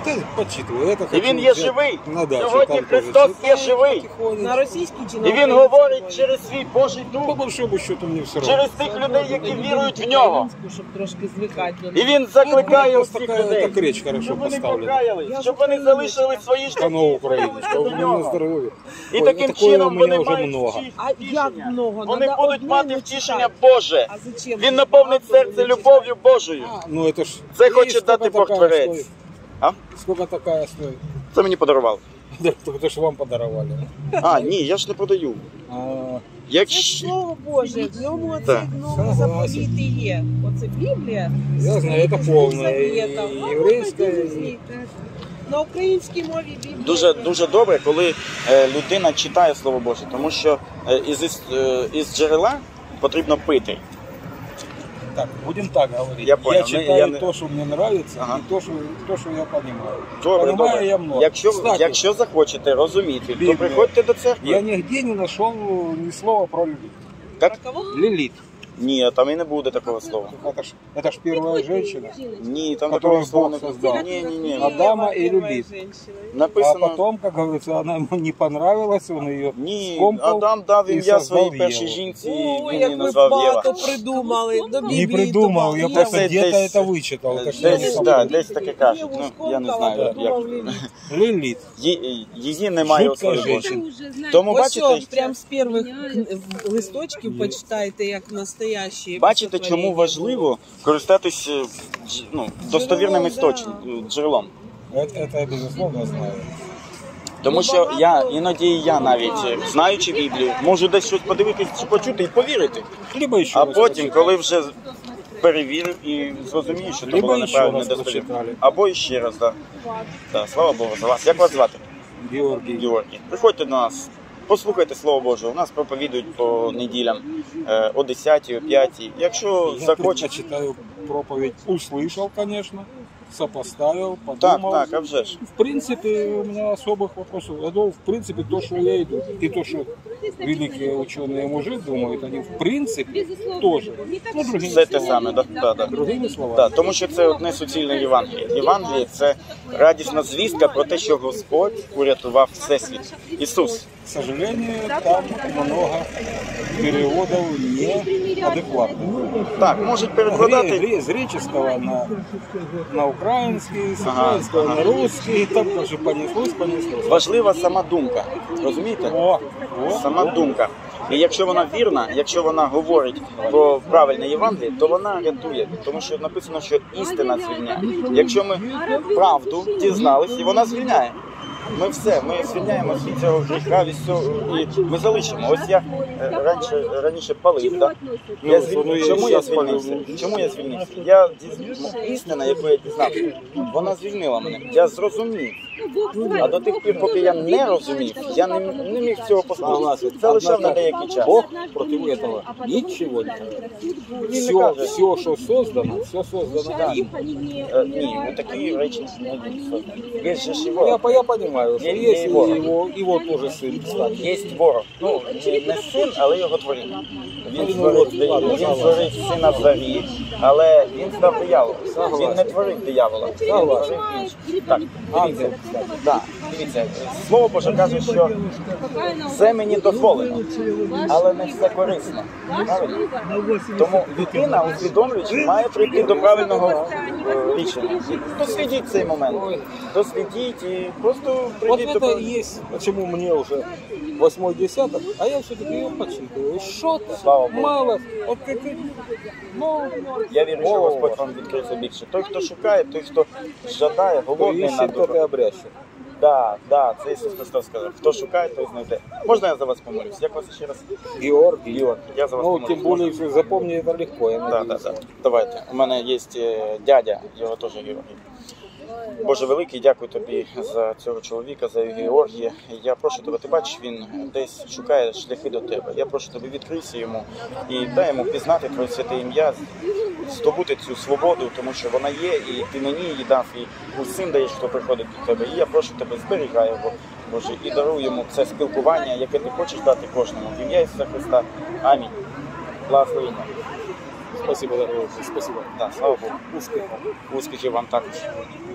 І він є живий. Сьогодні Христос є живий. На російській чи на І він говорить через свій Божий По Дух, большому счету мне все равно. через тих людей, які вірують в нього. щоб трошки звикати до І він закликає усіх Такая людей, так речь хорошо щоб вони поставлена. покаялись, щоб вони залишили свої Страну шляхи. Украины, что у меня на здоровье. І Ой, таким такое у чином меня вони уже мають много. А як много? Вони Надо будуть одне мати не втішення читати. Боже. А зачем? Він наповнить серце любов'ю Божою. Ну это ж... Це И хоче сколько дати Бог такая Творець. стоит? А? Сколько такая стоит? Це мені подарував. Да, это ж вам подаровали. А, ні, я ж не продаю. А, Це Якщо... слово Боже, в ньому Так. оце нові заповіти є. Оце Біблія. я знаю, это полное. И еврейское, и... На українській мові Біблія. Дуже добре, коли людина читає Слово Боже, тому що із джерела потрібно пити. Так, будем так говорить. Я понял. читаю Я- то, что мне нравится, Ага. и то, что я понимаю. Добре, Понимаю добре. я много. Кстати, Якщо захочете розуміти, то Біблія. приходьте до церкви. я нигде не нашел ни слова про Лилит. Як? Лилит. Ні, там і не буде такого слова. Это ж первая женщина. Ні, там Которую такого слова Бог не создал. Ні. Адама и Лилит. А Написано, потом, как говорится, она ему не понравилась, он ее ні, скомкал Адам дав и ім'я создал своїй першій Еву. жінці, Ой, він її як ви назвав Єва. багато придумали. До Не Біблії придумал, я добавили. просто Десь- где-то десь- это вычитал. Это ж я не Десь, сам да, придумал. десь таке кажуть. Єву Ну, я не скомкала, знаю, як. думав, Ліліт. Лилит. Її немає у Жуткая Слові Божому. женщина. Тому Ось бачите, що, прям з перших листочків почитайте, як настоящі. бачите, чому важливо користатись достовірним джерелом. Это я безусловно знаю. Тому що іноді я навіть, знаючи Біблію, можу десь щось подивитись чи почути і повірити. Либо еще А раз потім, прочитать. коли вже перевірив і зрозумію, що це Либо було ще неправильно раз достовірно. прочитали. Або ще раз, так. Да, слава Богу за вас. Як вас звати? Георгий. Георгій. Приходьте до нас, послухайте Слово Боже. У нас проповідують по неділям о 10, о 5. Якщо Я захочете... читаю проповедь, услышал, конечно, сопоставил, Так, подумал. так, а вже ж. В принципе, у меня особых вопросов. Я думаю, в принципе, то, что я иду, и то, что великие ученые мужи думают, они в принципе тоже. Ну, другими Все те словами. саме, да. Другими словами. Да, тому що це одне суцільне Євангеліє. Євангеліє – це радісна звістка про те, що Господь урятував Всесвіт. Ісус. К сожалению, там много переводов неадекватных. Так, можуть перекладати. С греческого на украинский, с Ага, украинского ага. на русский, так тоже понеслось. Важлива сама думка. Розумієте? Сама думка. І якщо вона вірна, якщо вона говорить про правильне Євангеліє, то вона рятує. Тому що написано, що істина звільняє. Якщо ми правду дізнались, і вона звільняє. Ми звільняємося від цього гріха, від цього, і ми залишимо. Ось я раніше палив, так? Чому я звільнився? Істина, яку я дізнався, вона звільнила мене. Я зрозумів. А до тих пір, поки я не розумів, я не міг цього послухати. Це лише на деякий час. Бог против этого ничего не может. Все, что создано им. Ні, такі речі не будуть. Є ж і Я ворог. понимаю, что Есть есть его тоже сын, кстати. Є ворог. Ну, не син, але його творіння. Він створив сина Зарі, але він став дияволом. Він не творив диявола, він творив іншого. Так, дивіться. Да, дивіться, Слово Боже каже, що все мені дозволено, але не все корисно. Правильно? Тому людина, усвідомлюючи, має прийти до правильного рішення. Дослідіть цей момент. Дослідіть і просто Вот прийдіть до это правильного. и есть, почему мне уже 8-й десяток, а я все-таки ее подсчитываю. Что-то Слава Богу. мало. Вот ну, Я вірю, що Господь вам відкриється більше. Той, хто шукає, той, хто жадає, голодний на ищет, тот и душу. обрящет. Да, це Ісус Христос сказав. Хто шукає, той знайде. Можна я за вас помолюсь? Як вас ще раз? Георгий. Я за вас Ну, помолюсь. тем более, что запомни это легко. Я Да. надеюсь. Давайте. У мене є дядя, його теж Георгій. Боже великий, дякую тобі за цього чоловіка, за Георгія. Я прошу тебе, ти бачиш, він десь шукає шляхи до тебе. Я прошу тебе, відкрийся йому і дай йому пізнати твоє святе ім'я, здобути цю свободу, тому що вона є, і ти мені її дав, і усім даєш, хто приходить до тебе. І я прошу тебе, зберігай його, Боже, і даруй йому це спілкування, яке ти хочеш дати кожному. В ім'я Ісуса Христа. Амінь. Благословення. Спасибо, дорогой. Спасибо. Да, слава Богу. Успехов. Успіхів вам також.